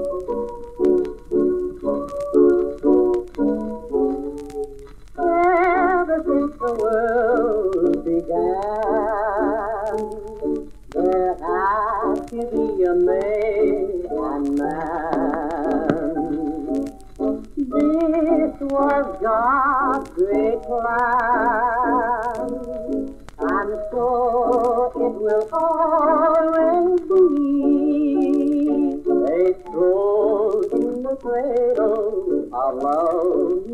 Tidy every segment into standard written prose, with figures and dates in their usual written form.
Ever since the world began, there had to be a man. This was God's great plan, and so it will always be. They strolled in the cradle of love,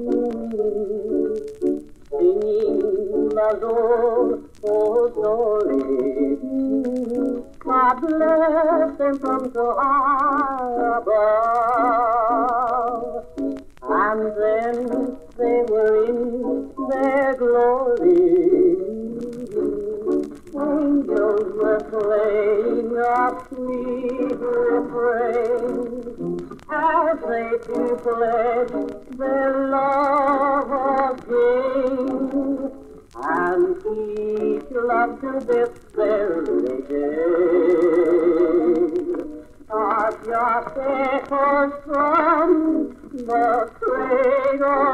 singing love's old story. God bless them from so high above. And then they were in their glory. Angels were playing a sweet refrain as they two pledged their love again, and each loved to this very day. Are just echoes from the cradle